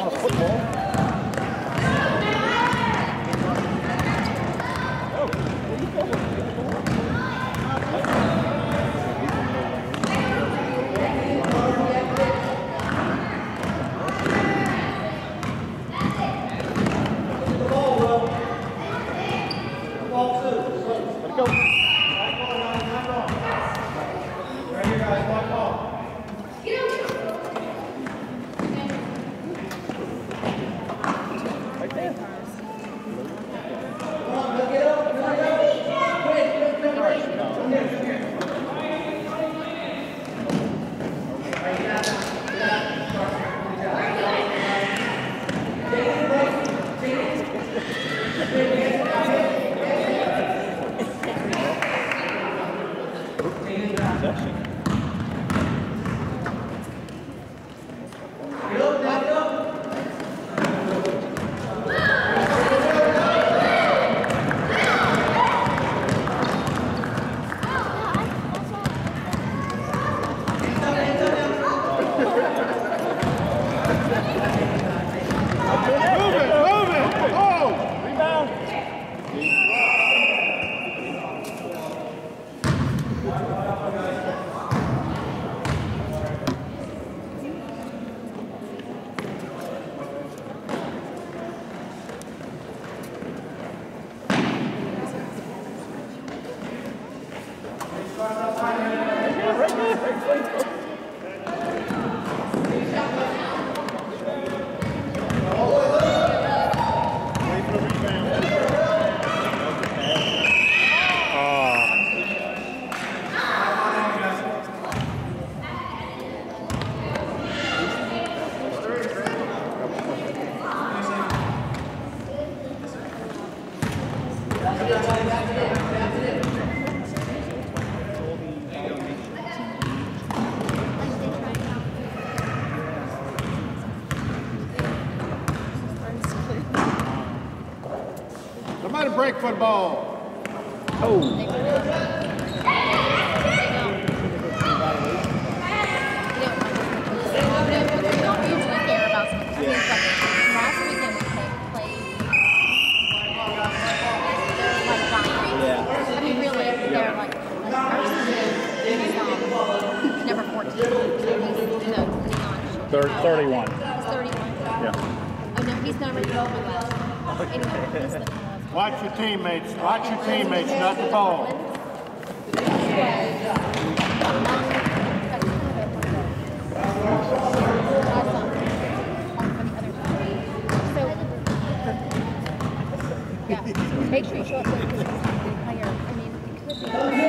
Somebody break football. Oh. Number 14. No, 31. He's 31. Yeah. Oh no, he's number 12 with us. Anyway, he's the Watch your teammates. Watch your teammates, not the ball. Yeah. Make sure you show up with the player. I mean, it could be.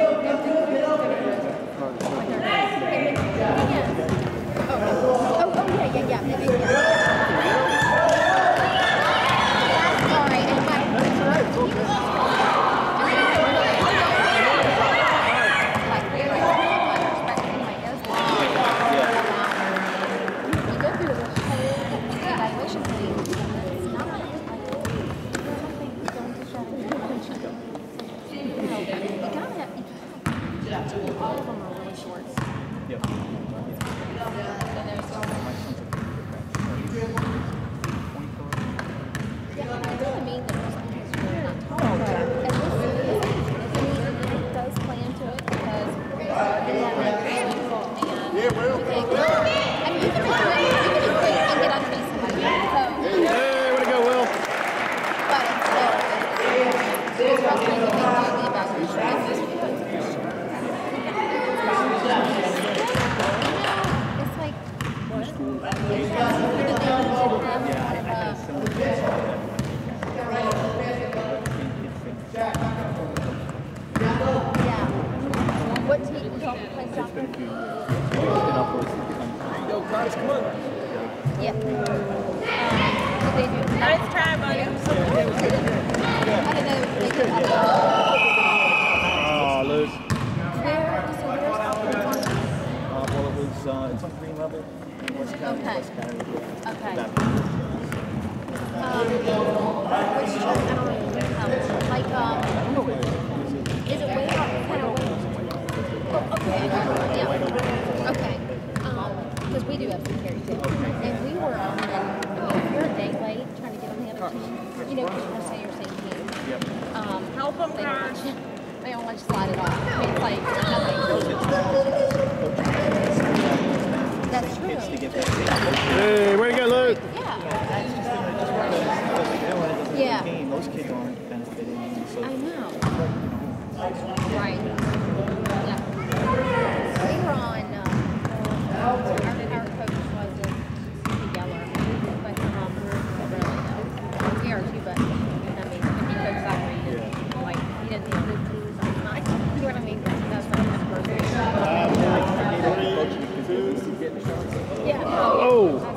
Because we do have some carry too. And we were you know, people say you're saying team. Yep. Help them, guys. They don't want to slide it off. I mean, it's like nothing. That's true. Kids to get that. Hey, where you go, Luke? Yeah. Yeah. Yeah. Most kids aren't benefiting. So I know. Right. Yeah. We were on, our coach was Geller, but really, Garrett too, but I mean, when he coached soccer, he didn't, like, he didn't do it. You know what I mean? That's not his person. Yeah. Oh.